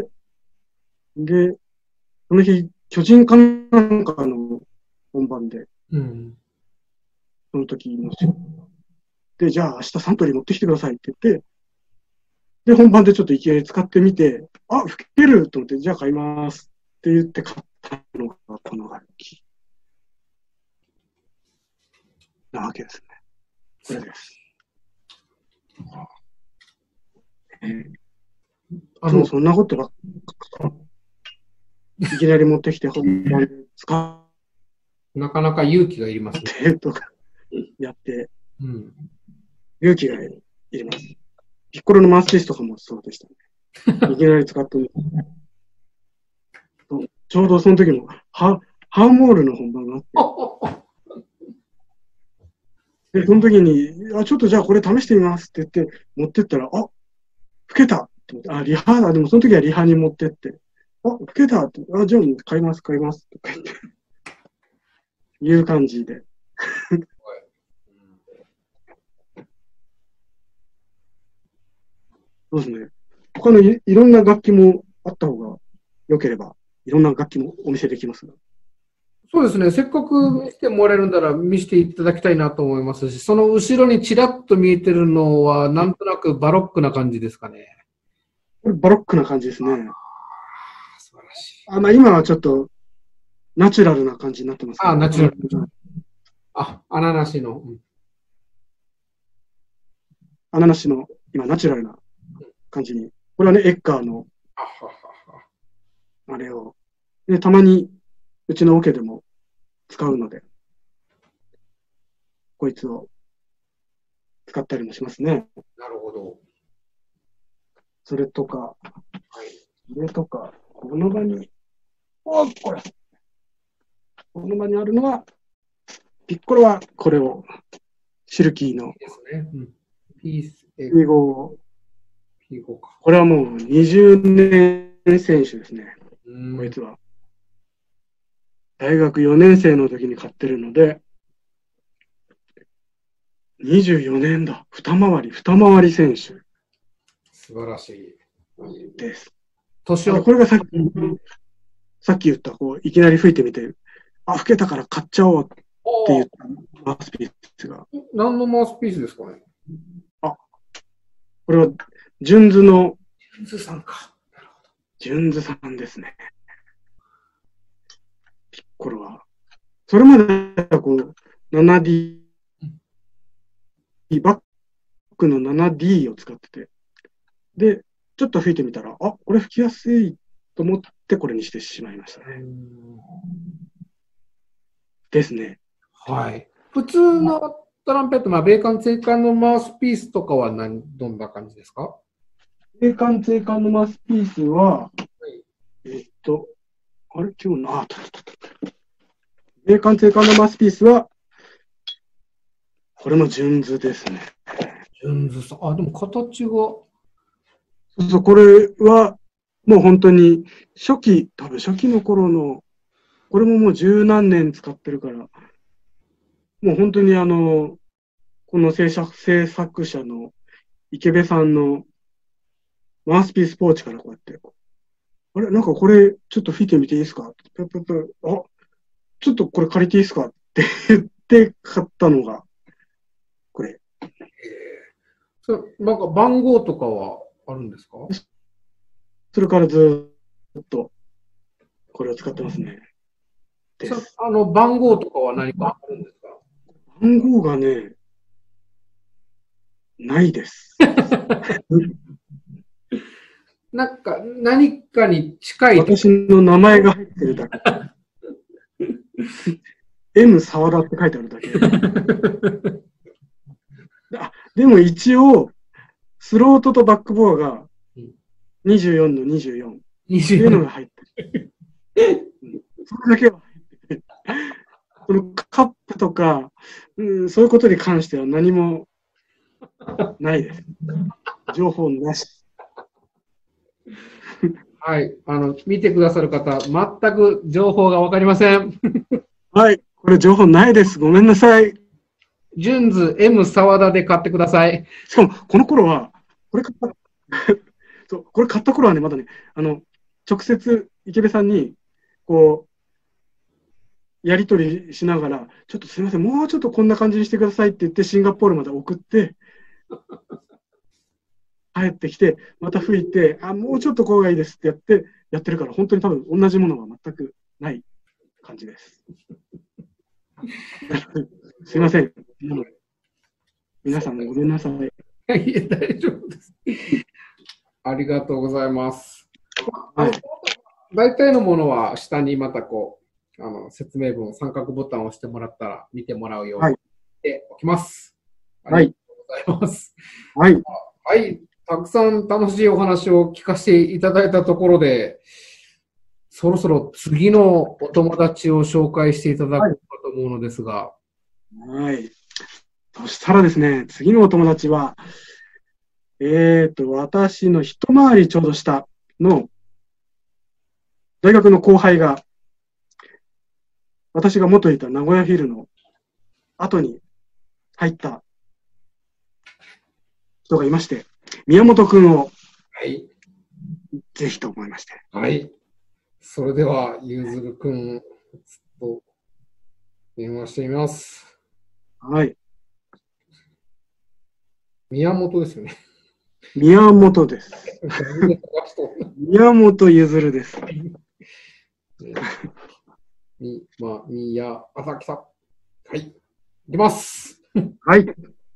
で、その日、巨人かなんかの本番で、その時ので、じゃあ明日サントリー持ってきてくださいって言って、で、本番でちょっといきなり使ってみて、吹けると思って、じゃあ買いますって言って買ったのがこの楽器なわけですね。これです。そんなことばっかいきなり持ってきて本番で使う。なかなか勇気がいりますね。とかやって、勇気がいります。ピッコロのマウスピースとかもそうでしたね。いきなり使ってみて。ちょうどその時もハーモールの本番があって、で、その時に、ちょっとじゃあこれ試してみますって言って、持ってったら、吹けたって思って、リハだ、でもその時はリハに持ってって、吹けたって、じゃあもう買いますとか言って、いう感じで。そうですね。他のいろんな楽器もあった方が良ければ、いろんな楽器もお見せできますが。 そうですね。せっかく見せてもらえるんなら見せていただきたいなと思いますし、その後ろにちらっと見えてるのは、なんとなくバロックな感じですかね。 これバロックな感じですね。 素晴らしい。 今はちょっとナチュラルな感じになってます、ね。 ナチュラル。穴なしの。 穴なしの、今ナチュラルな感じに。これはね、エッカーの、あれを、で、たまにうちのオケでも使うので、こいつを使ったりもしますね。 なるほど。 それとか、この場に、この場にあるのは、ピッコロはこれを、シルキーの、 ですね。 P5 を、 P5 か。 これはもう20年選手ですね。こいつは。大学4年生の時に買ってるので、24年だ。二回り選手。 素晴らしい。 です。 これがさっき言った、いきなり吹いてみて、吹けたから買っちゃおうって言ったマウスピースが。 何のマウスピースですかね。 これは、ジュンズの、 ジュンズさんか。 なるほど。ジュンズさんですね。ピッコロは。それまでは7D バックの 7D を使ってて、で、ちょっと吹いてみたら、あ、これ吹きやすいと思ってこれにしてしまいましたね。ですね。 はい。普通のトランペット、米管椎管のマウスピースとかはどんな感じですか？ 米管椎管のマウスピースは、あれ今日の、米管椎管のマウスピースは、これも純図ですね。 純図さ。でも形が。 そう、これは、もう本当に、多分初期の頃の、これももう十何年使ってるから、もう本当にこの制作者の池部さんのマウスピースポーチからこうやって、あれなんかこれちょっと吹いてみていいですか？ちょっとこれ借りていいですかって言って買ったのが、これ。 なんか番号とかはあるんですか？ それからずっとこれを使ってますね。 番号とかは何かあるんですか？ 番号がね、ないです。 なんか、何かに近い。 私の名前が入ってるだけ。M 沢田って書いてあるだけ。でも一応、スロートとバックボアが24の24っていうのが入ってる。それだけは入ってる。そのカップとか、そういうことに関しては何もないです。情報なし。 はい。見てくださる方、全く情報がわかりません。 はい。これ情報ないです。ごめんなさい。 純図 M 沢田で買ってください。 しかも、この頃は、これ買った頃はね、まだね、直接池部さんに、こう、やりとりしながら、ちょっとすみません、もうちょっとこんな感じにしてくださいって言って、シンガポールまで送って、帰ってきて、また吹いて、もうちょっとこうがいいですってやってるから、本当に多分同じものは全くない感じです。すいません。皆さんごめんなさい。 いえ、大丈夫です。ありがとうございます。 はい、 大体のものは下にまた説明文、三角ボタンを押してもらったら見てもらうようにしておきます。 はい。ありがとうございます。 はい。 はい。たくさん楽しいお話を聞かせていただいたところで、そろそろ次のお友達を紹介していただこうかと思うのですが。 はい。そしたらですね、次のお友達は、私の一回りちょうど下の大学の後輩が、私が元いた名古屋フィルの後に入った人がいまして、宮本くんを、 はい。 ぜひと思いまして。 はい。それでは、ゆずるくん、と電話してみます。 はい。 宮本ですよね。 宮本です。宮本ゆずるです。 朝木さん。はい。いきます。 はい。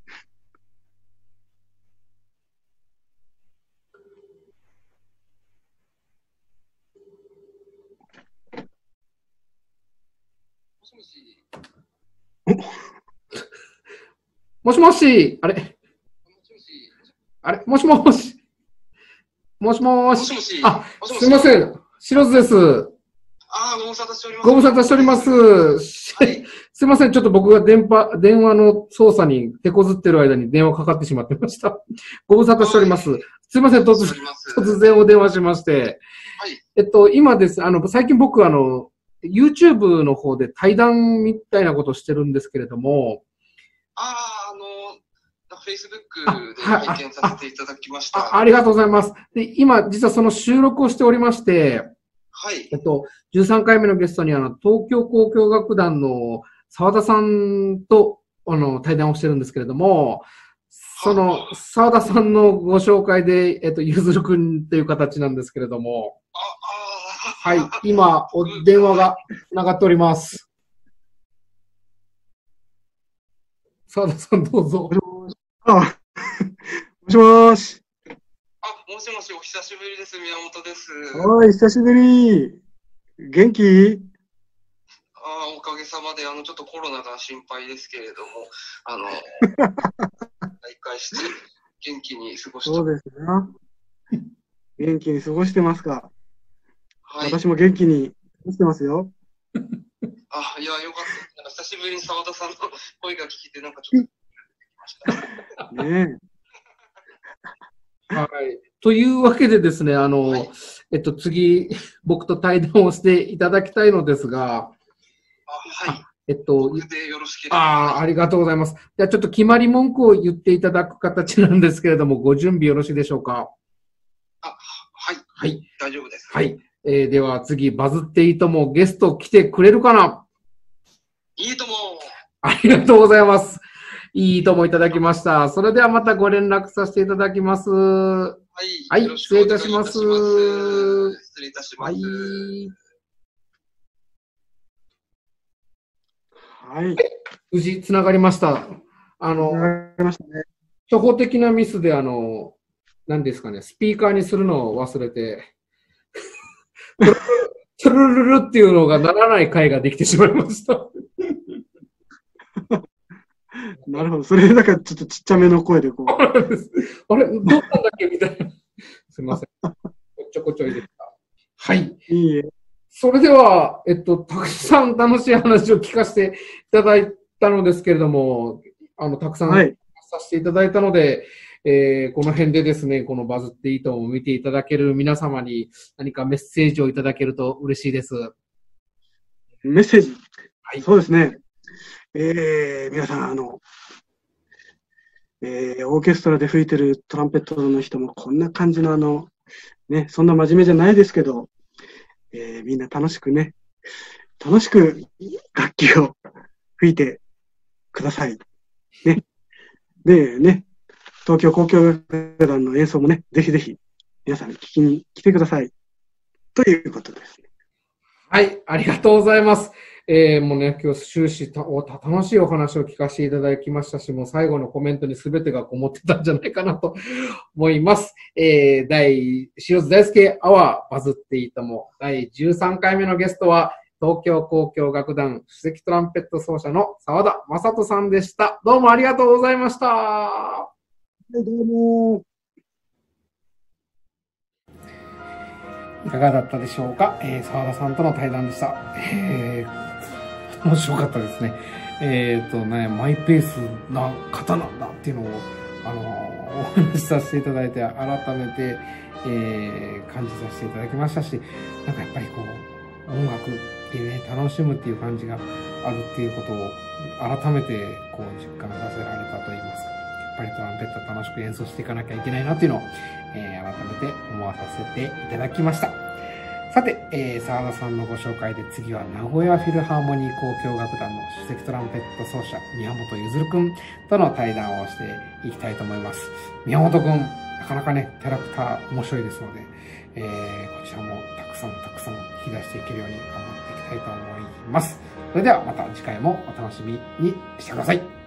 もしもし、あれもしもし。もしもし。すみません。白津です。 ご無沙汰しております。 ご無沙汰しております。はい、すみません。ちょっと僕が電話の操作に手こずってる間に電話かかってしまってました。ご無沙汰しております。すみません。突然お電話しまして。はい。今です。最近僕YouTube の方で対談みたいなことをしてるんですけれども。 Facebook で拝見させていただきました。 ありがとうございます。で、今、実はその収録をしておりまして、 はい。 13回目のゲストに東京交響楽団の澤田さんと、対談をしてるんですけれども、その、澤田さんのご紹介で、ゆずるくんという形なんですけれども、はい、今、電話が繋がっております。澤田さんどうぞ。 しもし。 もしもし、お久しぶりです。宮本です。 おい、久しぶり。元気？ おかげさまで、ちょっとコロナが心配ですけれども、再開して、元気に過ごしてそうですね。元気に過ごしてますか？ はい。 私も元気に過ごしてますよ。 いや、よかった。なんか久しぶりに澤田さんの声が聞いて、なんかちょっと、 ねはい。というわけでですね、次、僕と対談をしていただきたいのですが、 はい。僕でよろしければ。 ありがとうございます。じゃあちょっと決まり文句を言っていただく形なんですけれども、ご準備よろしいでしょうか？ はい。 はい。 大丈夫です。 はい。では次、バズっていいともゲスト来てくれるかな？ いいとも。 ありがとうございます。いいともいただきました。それではまたご連絡させていただきます。はい。失礼いたします。 失礼いたします。 はい。 無事つながりました。初歩的なミスで何ですかね、スピーカーにするのを忘れて、チュルルルっていうのがならない回ができてしまいました。 なるほど。それだからちょっとちっちゃめの声でこう。 あれ、どうなんだっけみたいな。すみません。ちょこちょいでした。はい。 いいえ。 それでは、たくさん楽しい話を聞かせていただいたのですけれども、たくさんさせていただいたので、この辺でですね、このバズっていいとも見ていただける皆様に何かメッセージをいただけると嬉しいです。 メッセージ。 はい。 そうですね。皆さん、オーケストラで吹いてるトランペットの人もこんな感じのね、そんな真面目じゃないですけど、みんな楽しく楽器を吹いてください。ね。でね、東京交響楽団の演奏もね、ぜひぜひ皆さん聞きに来てください。ということですね。 はい、ありがとうございます。もうね、今日終始楽しいお話を聞かせていただきましたし、もう最後のコメントに全てがこもってたんじゃないかなと思います。塩津大輔アワーバズっていいとも第13回目のゲストは東京交響楽団首席トランペット奏者の澤田雅人さんでした。どうもありがとうございました。 はい、どうも。 いかがだったでしょうか？澤田さんとの対談でした。面白かったですね。マイペースな方なんだっていうのを、お話しさせていただいて、改めて、感じさせていただきましたし、なんかやっぱりこう、音楽でね、楽しむっていう感じがあるっていうことを、改めてこう実感させられたといいますか、やっぱりトランペット楽しく演奏していかなきゃいけないなっていうのを、改めて思わさせていただきました。さて、澤田さんのご紹介で次は名古屋フィルハーモニー交響楽団の首席トランペット奏者、宮本ゆくんとの対談をしていきたいと思います。宮本くん、なかなかね、キャラクター面白いですので、こちらもたくさん引き出していけるように頑張っていきたいと思います。それではまた次回もお楽しみにしてください。